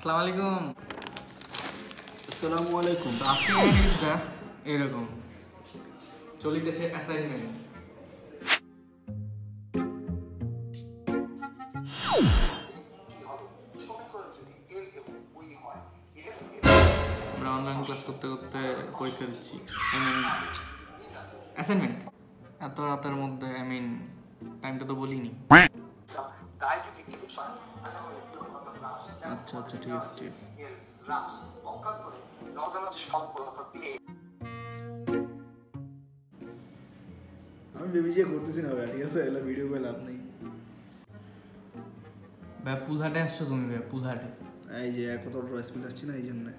আসসালামু আলাইকুম। আসসালামু আলাইকুম। আজকে এরকম চলিতেছে অ্যাসাইনমেন্ট। আমরা অনলাইন ক্লাস করতে করতে পরীক্ষা দিচ্ছি। অ্যাসাইনমেন্ট এত রাতের মধ্যে টাইমটা তো বলিনি। আচ্ছা আচ্ছা ঠিক আছে ঠিক আছে। আমি বেবি যে করতেছি না ভাই, ঠিক আছে? এলা ভিডিও করে লাভ নেই ভাই। পুলহাটে আসছো তুমি ভাই? পুলহাটে এই যে কত স্পিড আসছে না, এই জন্য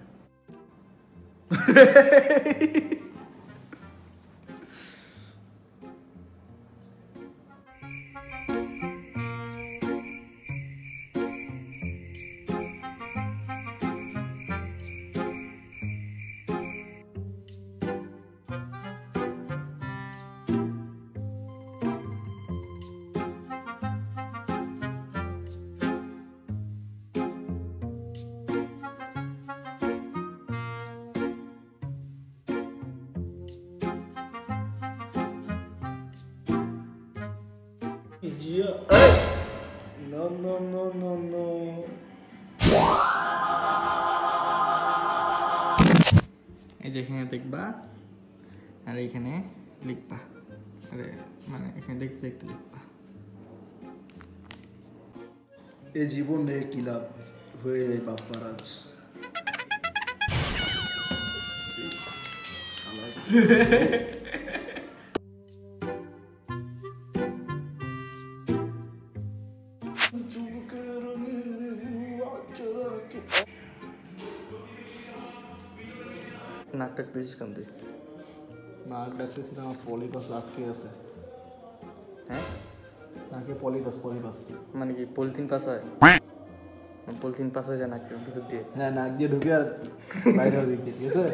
Jiya. No no no no no. এই যে এখানে দেখবা আর এখানে লিখবা, আরে মানে এখানে দেখতে দেখতে লিখবা। এ জীবন রে কি লাভ হয়ে যায় বাপ্পারাজ। নাক ডাকতেছিস কেন তুই? নাক ডাকতেছি না, আমার পলিপাস আটকে আছে। হ্যাঁ, নাকে পলিপাস মানে কি পলিথিন পাস হয়? পলিথিন পাস হয়ে যায় নাকের ভিতর দিয়ে? হ্যাঁ, নাক দিয়ে ঢুকে আর বাইরে দিকে, ঠিক আছে?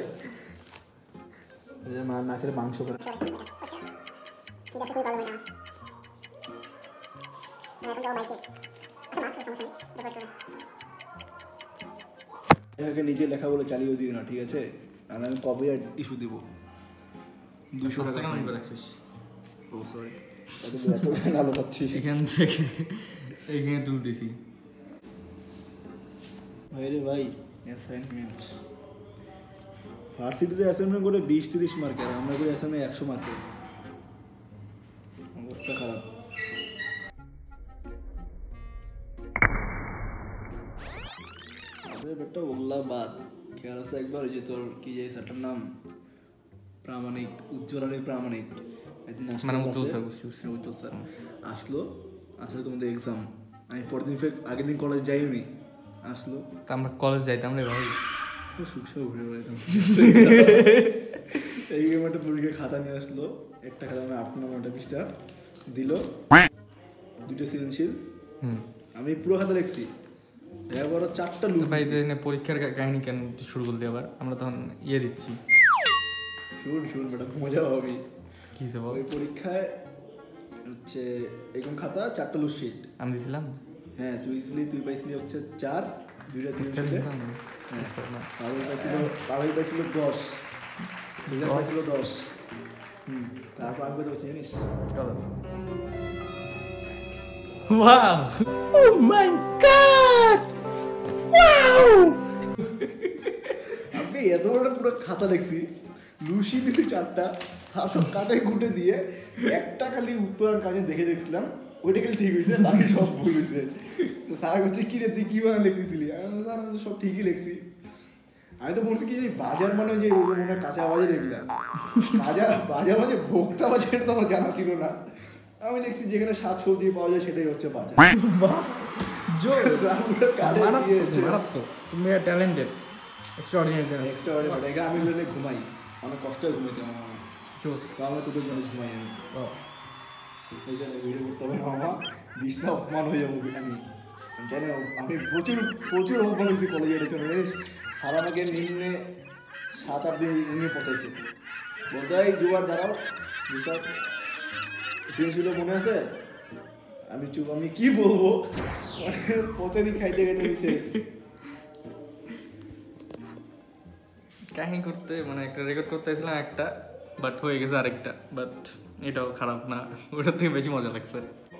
মা নাকের মাংস করে নিজে লেখা বলে চালিয়ে দিও না, ঠিক আছে? আর আমি কপিরাইট ইস্যু দিব 200 টাকা ফাইন রাখছিস। ও সরি, এত ভালো পাচ্ছি এখান থেকে এখানে তুলতেছি। ভাই রে ভাই, অ্যাসাইনমেন্ট ভার্সিটিতে অ্যাসাইনমেন্ট করে 20-30 মার্কের, আমরা করি অ্যাসাইনমেন্ট 100 মার্কের। অবস্থা খারাপ। বেটা ওগুলা বাদ, খেয়াল আছে একবার যে তোর কি যে স্যারটার নাম প্রামাণিক, উজ্জ্বলের প্রামাণিক, একদিন আসলো, উজ্জ্বল স্যার আসলো তোমাদের এক্সাম। আমি পরের দিন আগের দিন কলেজ যাইনি, আসলো আমরা কলেজ যাইতাম রে ভাই, সুখসাও ঘুরে বেড়াইতাম। এই একটা পরীক্ষার খাতা নিয়ে আসলো, একটা খাতা মানে 8 নম্বরটা পৃষ্ঠা দিল, 2টা সৃজনশীল। আমি পুরো খাতা লিখছি, এবার 4টা লুজ। ভাই পরীক্ষার কাহিনী কেন শুরু করলি আবার? আমরা তখন দিচ্ছি। শুন বেটা, মজা হবে। কি সব ওই পরীক্ষায় হচ্ছে এরকম খাতা 4টা লুজ শিট আমি দিছিলাম। হ্যাঁ, তুই পাইছিলি হচ্ছে 4, 2টা সৃজনশীল। পারুল পাইছিল 10, সিজন পাইছিল 10। তারপর আমি কত পাইছি জানিস? Wow, oh my god, wow! আমি এত বড় পুরো খাতা লিখছি, লুসি দিছি 4টা, সব কাটাই কুটে দিয়ে একটা খালি উত্তরণ কাজে দেখে দেখছিলাম, ওইটা খালি ঠিক হয়েছে, বাকি সব ভুল হয়েছে। তো স্যার বলছে কি রে তুই কি মানে লিখতেছিলি? স্যার আমি সব ঠিকই লিখছি। আমি তো বলছি কি বাজার মানে যে মনে হয় কাঁচা বাজার, দেখলাম বাজার মানে ভোক্তা বাজার, এটা তো আমার জানা ছিল না। আমি দেখছি যেখানে শাক সবজি পাওয়া যায় সেটাই হচ্ছে বাজার। তুমি ট্যালেন্টেড, এক্সট্রাঅর্ডিনারি। এটা আমি ঘুমাই, অনেক কষ্ট হয় ঘুমাইতে আমার। আমি তোদের জন্য ঘুমাই। আমি ভিডিও করতে হবে না, আমার দিশটা অপমান হয়ে যাবো। আমি জানি আমি প্রচুর অপমান হয়েছি কলেজে, এটার জন্য জানিস। স্যার আমাকে নিম্নে 7-8 দিন নিয়ে পচাইছে, বলতে হয় দুবার দাঁড়াও স্যার, ছিল মনে আছে? আমি কি বলবো, পচানি খাইতে খাইতে শেষ। কাহিনী করতে মানে একটা রেকর্ড করতে চাইছিলাম একটা, বাট হয়ে গেছে আরেকটা, বাট এটাও খারাপ না, ওটার থেকে বেশি মজা লাগছে।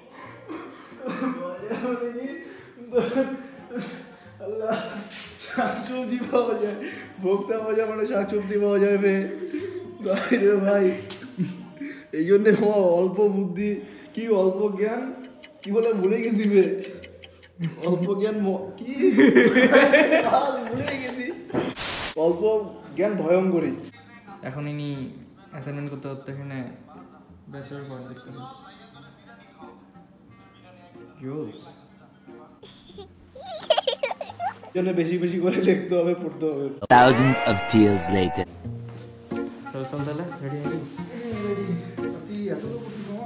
আল্লাহ, শাকসবজি পাওয়া যায়, ভোক্তা মজা মানে শাকসবজি পাওয়া যাবে ভাই রে ভাই। এই জন্যে আমার অল্প বুদ্ধি কি অল্প জ্ঞান কি বলে ভুলে গেছি বে, অল্প জ্ঞান কি ভুলে গেছি, অল্প জ্ঞান ভয়ঙ্করী। এখন ইনি অ্যাসাইনমেন্ট করতে করতে এখানে ব্যাচেলর কোর্স দেখতেছি। জন্য বেশি বেশি করে লিখতে হবে, পড়তে হবে। Thousands of tears later. চল চল তাহলে রেডি রেডি। তুই এত বসিস মামা?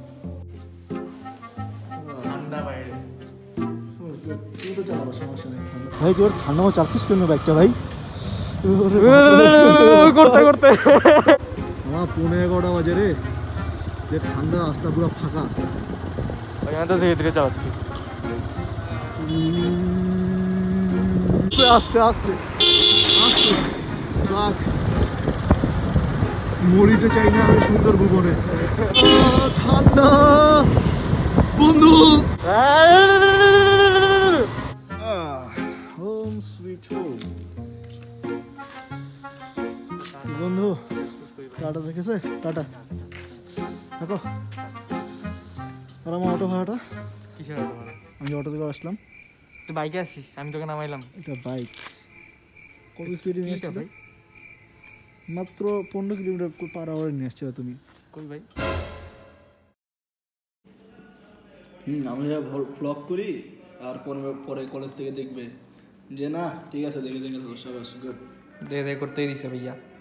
ঠান্ডা বাইরে। তুই তো চালাবো, সমস্যা নেই। ভাই তোর ঠান্ডা মতো চাচ্ছিস কেন বাইকটা ভাই? করতে করতে আমার 11:30 বাজে রে, যে ঠান্ডা রাস্তা পুরো ফাঁকা। আমি তো ধীরে ধীরে চালাচ্ছি। আস্তে আস্তে আস্তে ট্রাক মরিতে চাই না আমি সুন্দর ভুবনে। ঠান্ডা বন্ধু, হোম সুইট হোম। বন্ধু টাটা দেখেছে, টাটা থাকো। আর আমার অটো ভাড়াটা? কিসের অটো ভাড়া? আমি অটো থেকে আসলাম। তুই বাইকে আসছিস, আমি তোকে নামাইলাম। এটা বাইক কত স্পিডে নিয়ে আসছিল? ভাই মাত্র 15 কিলোমিটার পার আওয়ারে নিয়ে আসছিল তুমি। কই ভাই? আমরা ব্লগ করি আর পরে কলেজ থেকে দেখবে যে না ঠিক আছে, দেখে দেখে সব গুড দে দে করতেই দিছে ভাইয়া।